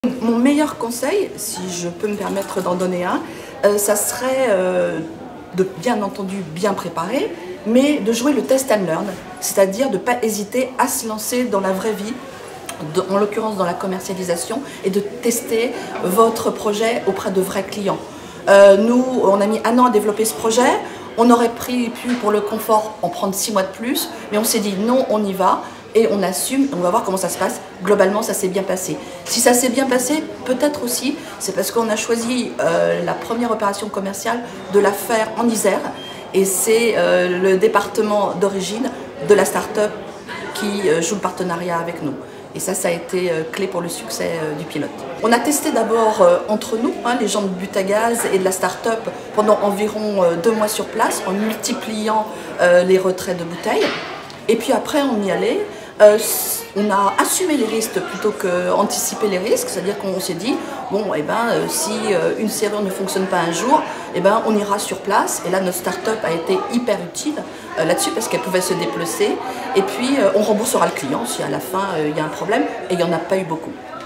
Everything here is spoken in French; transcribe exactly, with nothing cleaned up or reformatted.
Mon meilleur conseil, si je peux me permettre d'en donner un, euh, ça serait euh, de bien entendu bien préparer, mais de jouer le test and learn, c'est-à-dire de ne pas hésiter à se lancer dans la vraie vie, de, en l'occurrence dans la commercialisation, et de tester votre projet auprès de vrais clients. Euh, nous, on a mis un an à développer ce projet, on aurait pris, pu pour le confort en prendre six mois de plus, mais on s'est dit non, on y va. Et on assume, on va voir comment ça se passe. Globalement, ça s'est bien passé. Si ça s'est bien passé, peut-être aussi, c'est parce qu'on a choisi euh, la première opération commerciale de la faire en Isère. Et c'est euh, le département d'origine de la start-up qui euh, joue le partenariat avec nous. Et ça, ça a été euh, clé pour le succès euh, du pilote. On a testé d'abord euh, entre nous, hein, les gens de Butagaz et de la start-up, pendant environ euh, deux mois sur place, en multipliant euh, les retraits de bouteilles. Et puis après, on y allait. Euh, on a assumé les risques plutôt qu'anticiper les risques, c'est-à-dire qu'on s'est dit, bon, eh ben, euh, si euh, une serrure ne fonctionne pas un jour, eh ben, on ira sur place. Et là, notre start-up a été hyper utile euh, là-dessus parce qu'elle pouvait se déplacer. Et puis, euh, on remboursera le client si à la fin, il euh, y a un problème. Et il n'y en a pas eu beaucoup.